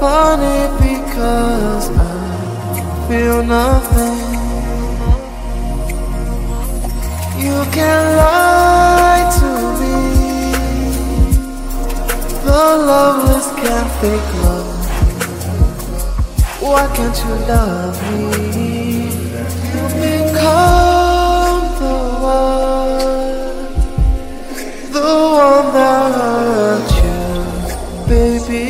Funny because I feel nothing. You can lie to me. The loveless can't fake love. Why can't you love me? You become the one that hurt you, baby.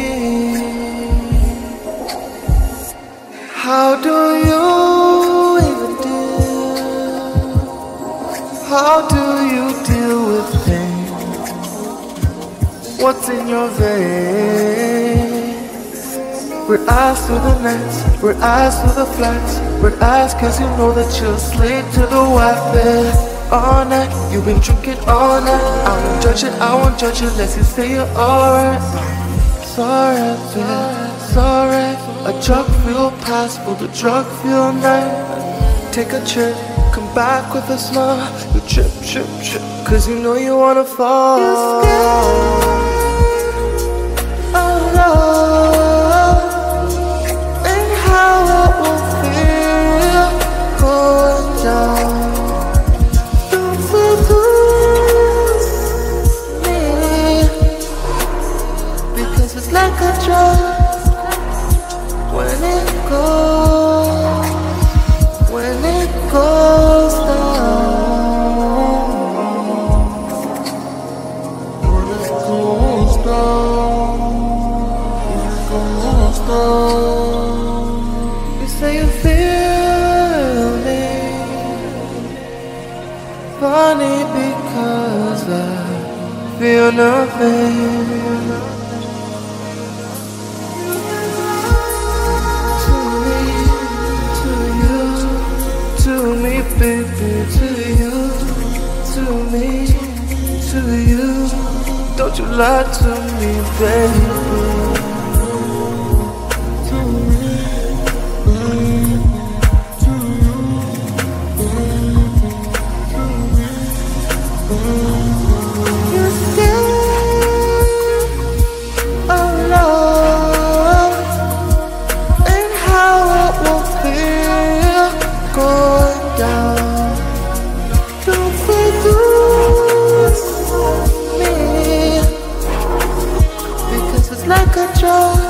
How do you even deal? How do you deal with pain? What's in your veins? We're eyes through the nights, we're eyes through the flights. We're eyes cause you know that you'll sleep to the white bed all night. You've been drinking all night. I won't judge it, I won't judge it unless you say you're alright. Sorry, babe, sorry. A drug-fueled past for the drug-fueled night. Take a trip, come back with a smile. You trip, trip, trip, cause you know you wanna fall. You're scared of love and how it will feel going down. Don't seduce me, because it's like a drug. When it goes down, when it goes down, you say you feel me. Funny because I feel nothing. Baby, to you, to me, to you. Don't you lie to me, baby. To me, to you, you're scared of love and how it will feel going down. Don't seduce me, because it's like a drug.